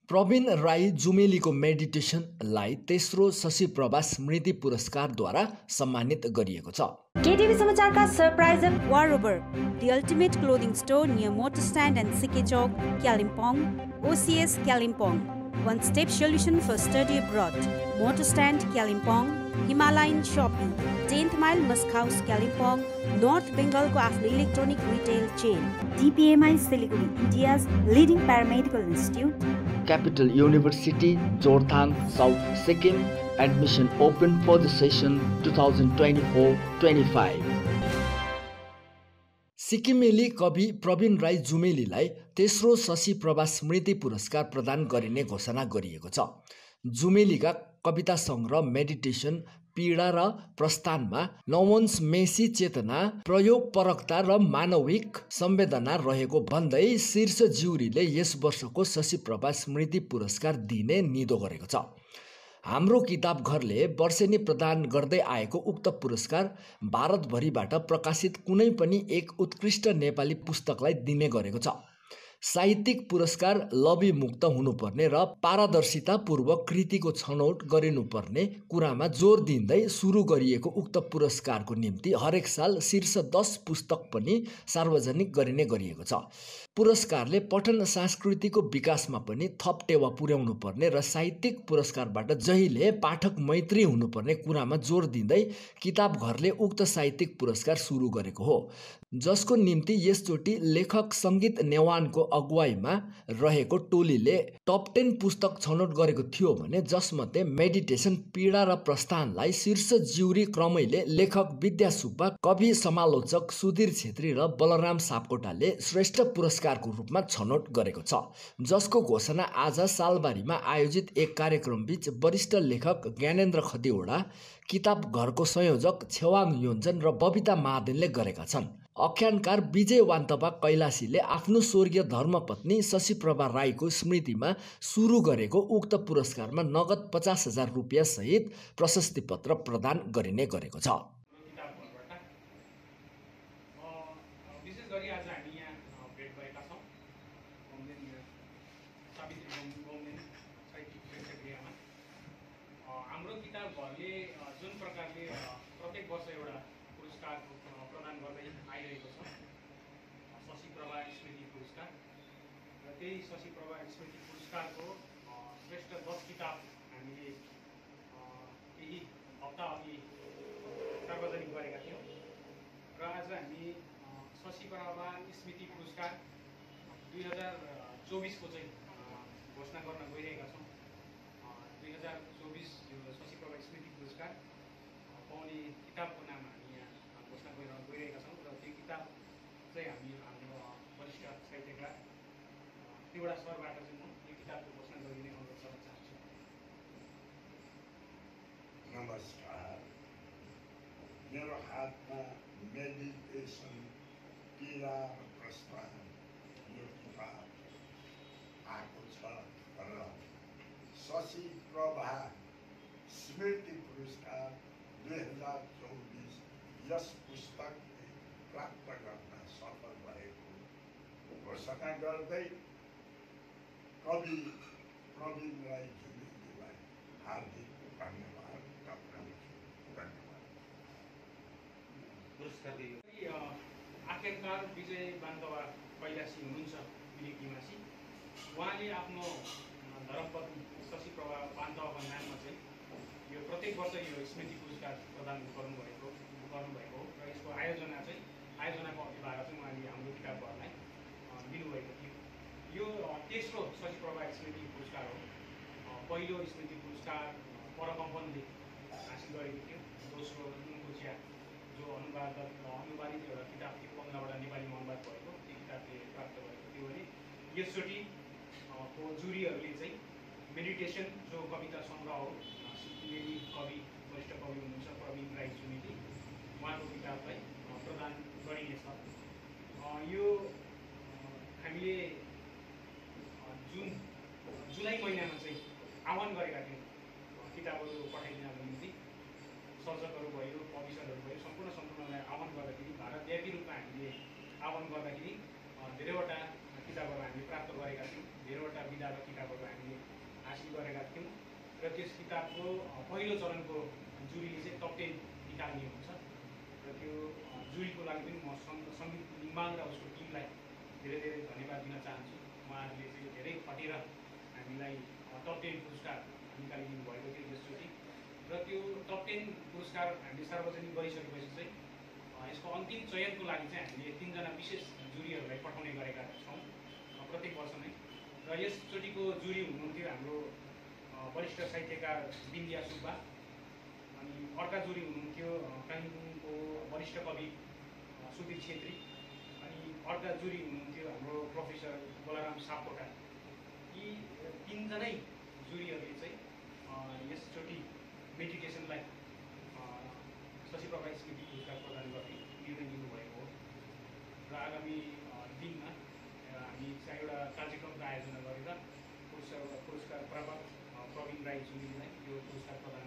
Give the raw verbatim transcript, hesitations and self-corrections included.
प्रवीण राई जुमेलीको मेडिटेसनलाई तेस्रो शशिप्रभा स्मृति पुरस्कारद्वारा सम्मानित गरिएको छ। केटिभी समाचारका surpriser wardrobe the ultimate clothing store near motor stand and S K Chowk Kalimpong ओसिएस Kalimpong one step solution for study abroad motor stand Kalimpong Himalayan Shopping tenth mile Musk House Kalimpong North Bengal ko आफ्नो electronic retail chain D P M I Siliguri India's leading paramedical institute Capital University Jorthang South Sikkim admission open for the session twenty twenty-four twenty-five सिक्किमेली कवि प्रवीण राई जुमेलीलाई तेस्रो शशिप्रभा स्मृति पुरस्कार प्रदान गरिने घोषणा गरिएको छ। जुमेलीका कविता सङ्ग्रह मेडिटेसन पीडा र प्रस्थानमा नवंश मेसी चेतना प्रयोगपरकता र मानविक संवेदना रहेको भन्दै शीर्ष ज्युरीले यस वर्षको शशिप्रभा स्मृति पुरस्कार दिने निधो गरेको छ। हाम्रो किताब घरले वर्षेनी प्रदान गर्दै आएको उक्त पुरस्कार भारतभरिबाट प्रकाशित कुनै पनि एक उत्कृष्ट नेपाली पुस्तकलाई दिने गरेको छ। साहित्यिक पुरस्कार लबिमुक्त हुनुपर्ने र पारदर्शितापूर्वक कृतिको छनौट गरिनुपर्ने कुरामा जोड दिँदै सुरु गरिएको उक्त पुरस्कारको निम्ति हरेक साल शीर्ष दस पुस्तक पनि सार्वजनिक गरिने गरिएको छ। पुरस्कारले पठन संस्कृतिको विकासमा पनि थप टेवा पुर्याउनु पर्ने र साहित्यिक पुरस्कारबाट जहिले पाठक मैत्री हुनुपर्ने कुरामा जोड दिँदै किताब घरले उक्त साहित्यिक पुरस्कार सुरु गरेको हो, जसको निम्ति यसचोटि लेखक सङ्गीत नेवानको अगुवाईमा रहेको टोलीले टप टेन पुस्तक छनौट गरेको थियो भने जसमध्ये मेडिटेसन पीडा र प्रस्थानलाई शीर्ष ज्युरी क्रमैले लेखक विद्या सुब्बा, कवि समालोचक सुधीर छेत्री र बलराम सापकोटाले श्रेष्ठ पुरस्कारको रूपमा छनौट गरेको छ, जसको घोषणा आज सालबारीमा आयोजित एक कार्यक्रमबीच वरिष्ठ लेखक ज्ञानेन्द्र खतिवडा, किताब घरको संयोजक छेवाङ योन्जन र बबिता महादेनले गरेका छन्। आख्यानकार विजय वान्तवा कैलाशीले आफ्नो स्वर्गीय धर्मपत्नी शशिप्रभा राईको स्मृतिमा सुरु गरेको उक्त पुरस्कारमा नगद पचास हजार रुपियाँ सहित प्रशस्ति पत्र प्रदान गरिने गरेको छ। हाम्रो किताब घरले जुन प्रकारले प्रत्येक वर्ष एउटा पुरस्कार प्रदान गर्दै आइरहेको छ, शशिप्रभा स्मृति पुरस्कार, र त्यही शशिप्रभा स्मृति पुरस्कारको श्रेष्ठ दस किताब हामीले केही हप्ता अघि सार्वजनिक गरेका थियौँ र आज हामी शशिप्रभा स्मृति पुरस्कार दुई हजार चौबिसको चाहिँ घोषणा गर्न गइरहेका छौँ। दुई हजार चौबिस शशिप्रभा स्मृति पुरस्कार पाउने किताबको नाम हामी यहाँ घोषणा गरिरहेका छौँ र त्यो किताब चाहिँ हामी हाम्रो वरिष्ठ साहित्यकार एउटा सरबाट चाहिँ म यो किताबको घोषणा गरिने अनुरोध गर्न चाहन्छु। नमस्कार, मेरो हातमा मेडिटेसन पीडा र प्रस्थान यो किताब आएको छ र शशिप्रभा स्मृति पुरस्कार दुई हजार चौबिस यस पुस्तकले प्राप्त गर्न सफल भएको घोषणा गर्दै कवि प्रवीण राई जुमेलीलाई हार्दिक धन्यवाद टक्राउँछु। धन्यवाद। आख्यानकार विजय वान्तवा कैलाशी हुनुहुन्छ बिलिकीमासी, उहाँले आफ्नो धर्मपत्नी शशिप्रभा वान्तवाको नाममा चाहिँ यो प्रत्येक वर्ष यो स्मृति पुरस्कार प्रदान गर्नुभएको गर्नुभएको हो र यसको आयोजना चाहिँ आयोजनाको अभिभावक चाहिँ उहाँले हाम्रो किताब घरलाई दिनुभएको थियो। यो तेस्रो शशिप्रभा स्मृति पुरस्कार हो। पहिलो स्मृति पुरस्कार परकम्पनले हासिल गरेको थियो। दोस्रो नुनकुचिया जो अनुवाद अनुवादित एउटा किताब थियो, बङ्गलाबाट नेपालीमा अनुवाद भएको त्यो किताबले प्राप्त गरेको थियो भने यसचोटि को जुरीहरूले चाहिँ मेडिटेसन जो कविता सङ्ग्रह हो, सिक्किमेली कवि वरिष्ठ कवि हुनुहुन्छ प्रवीण राई जुमेली, उहाँको किताबलाई प्रदान गरिनेछ। यो हामीले जुन जुलाई महिनामा चाहिँ आह्वान गरेका थियौँ किताबहरू पठाइदिनको निम्ति। सर्जकहरू भयो, पब्लिसरहरू भयो, सम्पूर्ण सम्पूर्णलाई आह्वान गर्दाखेरि भारतव्यापी रूपमा हामीले आह्वान गर्दाखेरि धेरैवटा किताबहरू हामीले प्राप्त गरेका छौँ। धेरैवटा विधा र किताबहरू हामीले त्यस किताबको पहिलो चरणको जुरीले चाहिँ टप टेन निकाल्ने हुन्छ र त्यो जुरीको लागि पनि म सङ्गीत निमाङ र उसको टिमलाई धेरै धेरै धन्यवाद दिन चाहन्छु। उहाँहरूले चाहिँ धेरै खटेर हामीलाई टप टेन पुरस्कार निकालिदिनु भएको थियो यसचोटि र त्यो टप टेन पुरस्कार हामीले सार्वजनिक गरिसकेपछि चाहिँ यसको अन्तिम चयनको लागि चाहिँ हामीले तिनजना विशेष जुरीहरूलाई पठाउने गरेका छौँ प्रत्येक वर्ष नै र यसचोटिको जुरी हुनुहुन्थ्यो हाम्रो वरिष्ठ साहित्यकार बिन्दिया सुब्बा, अनि अर्का जुरी हुनुहुन्थ्यो कालिम्पोङको वरिष्ठ कवि सुधीर छेत्री, अनि अर्का जुरी हुनुहुन्थ्यो हाम्रो प्रोफेसर बोलाराम सापकोटा। यी तिनजनै जुरीहरूले चाहिँ यसचोटि मेडिटेसनलाई शशिप्रभा स्मृति पुरस्कार प्रदान गर्ने निर्णय लिनुभएको हो र आगामी दिनमा हामी चाहिँ एउटा कार्यक्रमको आयोजना गरेर पुरस्कार पुरस्कार प्रापक प्रवीण राई जुरीलाई यो पुरस्कार प्रदान